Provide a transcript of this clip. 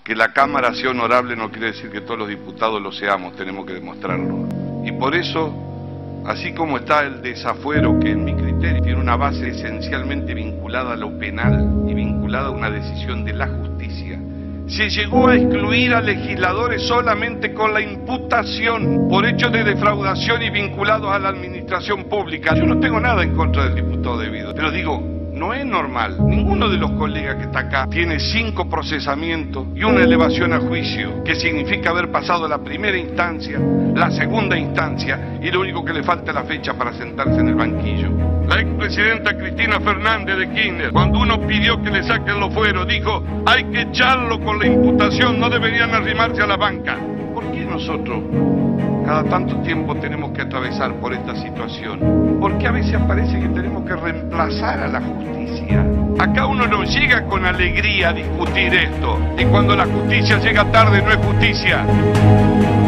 Que la Cámara sea honorable no quiere decir que todos los diputados lo seamos, tenemos que demostrarlo. Y por eso, así como está el desafuero, que en mi criterio tiene una base esencialmente vinculada a lo penal y vinculada a una decisión de la justicia, se llegó a excluir a legisladores solamente con la imputación por hechos de defraudación y vinculados a la administración pública. Yo no tengo nada en contra del diputado debido, pero digo, no es normal. Ninguno de los colegas que está acá tiene 5 procesamientos y una elevación a juicio, que significa haber pasado la primera instancia, la segunda instancia, y lo único que le falta es la fecha para sentarse en el banquillo. La expresidenta Cristina Fernández de Kirchner, cuando uno pidió que le saquen los fueros, dijo, hay que echarlo con la imputación, no deberían arrimarse a la banca. ¿Por qué nosotros cada tanto tiempo tenemos que atravesar por esta situación? ¿Por qué a veces parece que tenemos que reemplazar a la justicia? Acá uno no llega con alegría a discutir esto, y cuando la justicia llega tarde no es justicia.